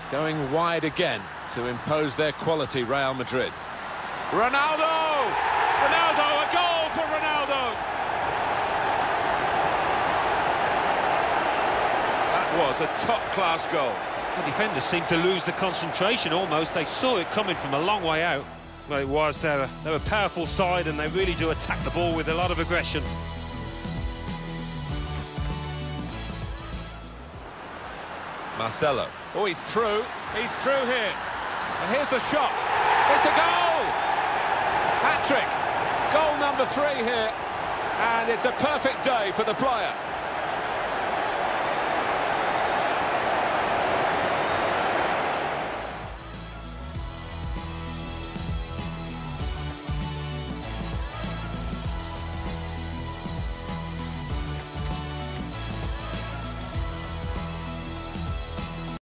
Going wide again to impose their quality, Real Madrid. Ronaldo! Ronaldo, a goal for Ronaldo! That was a top-class goal. The defenders seemed to lose the concentration almost. They saw it coming from a long way out. Well, it was. They're a powerful side, and they really do attack the ball with a lot of aggression. Marcelo. Oh, he's through. He's through here. And here's the shot. It's a goal! Hat-trick. Goal number 3 here. And it's a perfect day for the player.